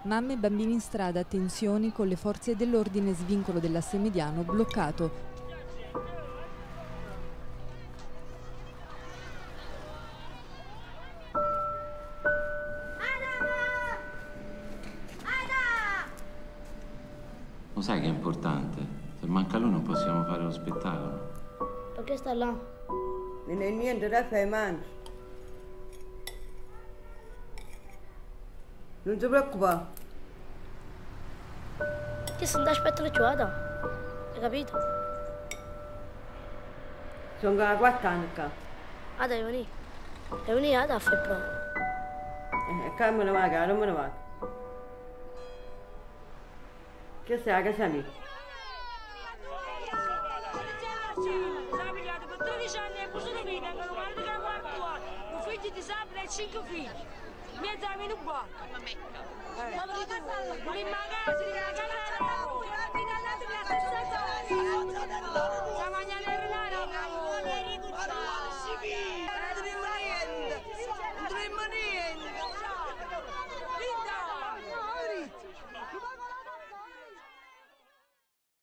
Mamme e bambini in strada, tensioni con le forze dell'ordine, svincolo dell'asse mediano bloccato. Lo sai che è importante? Se manca lui non possiamo fare lo spettacolo. Perché sta là? Non è niente da fare, mangi. Non ti preoccupare. Che se non ti aspetta la giornata? Hai capito? Sono da 4 anni qua. Ah, devi venire. Devi venire a fare pro. Qua me ne vado, non me ne vado. Che sei a casa mia? Per 13 anni è così di vita, non guarda che guarda qua. Un figlio disabile e 5 figli. Mezzo a meno qua. Ma mecca. Ma in magazzi, di la casa siamo a